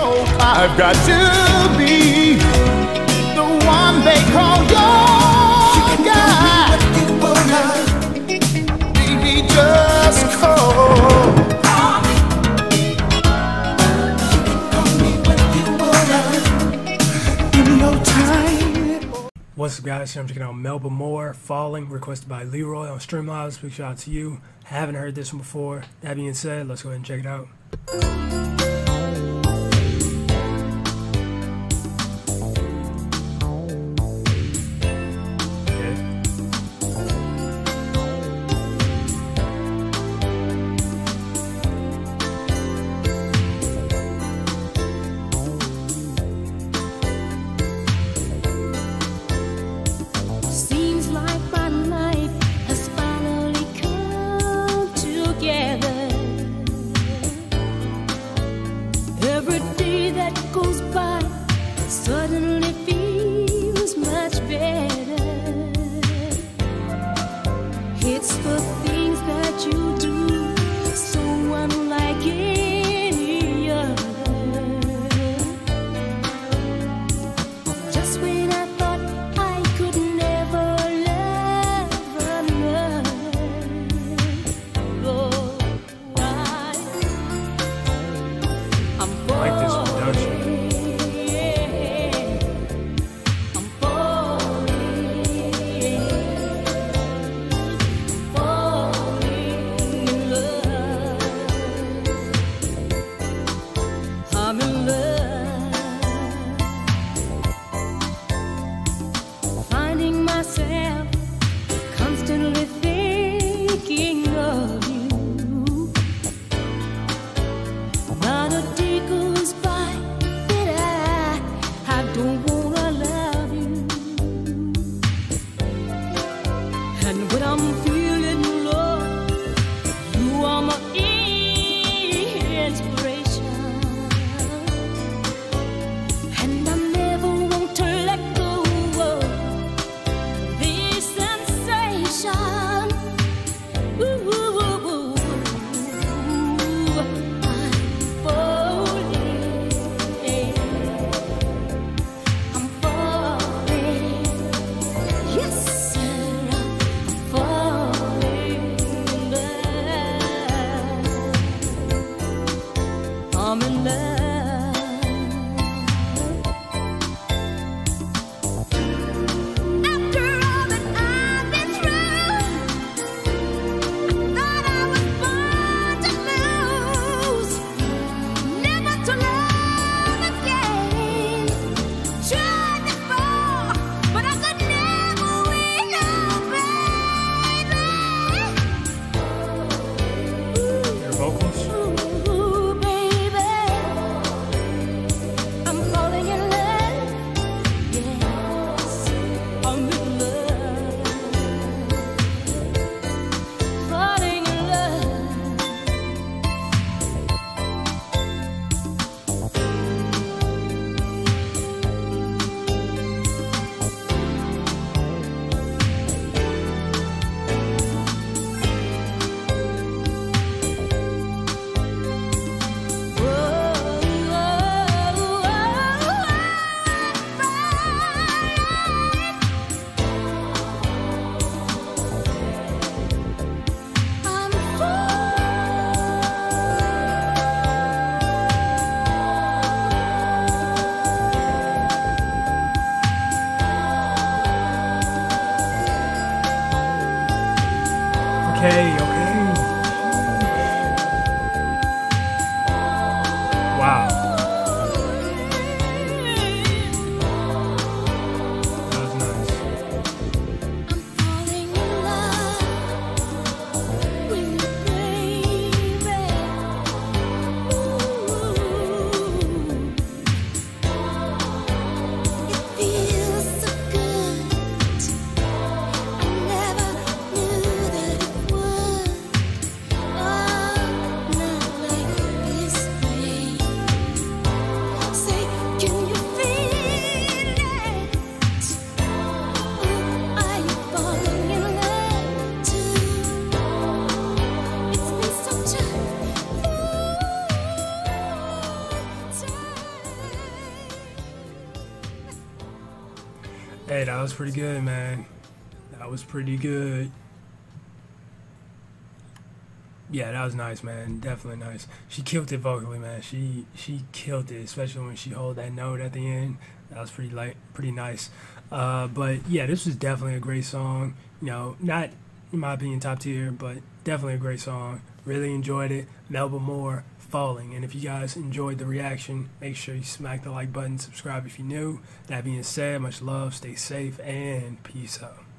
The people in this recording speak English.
I've got to be the one they call your guy. Baby, just call. What's up, guys? I'm checking out Melba Moore, Falling, requested by Leroy on Streamlabs. Big shout out to you. Haven't heard this one before. That being said, let's go ahead and check it out. Every day that goes by suddenly feels much better. It's the things that you do, so unlike any other. Just when I thought I could never love another, Lord, I like this one, don't you? I'm falling in love. I'm in love. Finding myself constantly thinking of you. Not a day goes by that I don't wanna love you. And when I'm feeling low, you are my inspiration. And I never want to let go of this sensation. Ooh, I'm falling. Yes, sir, I'm falling in love. I'm in love. After all that I've been through, thought I was born to lose, never to love again. Tried to fall, but I could never win, Your vocals? ooh, baby. I'm falling in love. Yes, I'm in love. Falling in love. Okay. Wow. That was nice. I'm falling in love with you, baby. It feels so good. I never knew that it would. Oh, not like this way. Hey, that was pretty good, man. That was pretty good. Yeah, that was nice, man. Definitely nice. She killed it vocally, man. She killed it, especially when she hold that note at the end. That was pretty nice. But yeah, this was definitely a great song. You know, not in my opinion top tier, but definitely a great song. Really enjoyed it. Melba Moore, Falling. And if you guys enjoyed the reaction, make sure you smack the like button, subscribe if you're new. That being said, much love, stay safe, and peace out.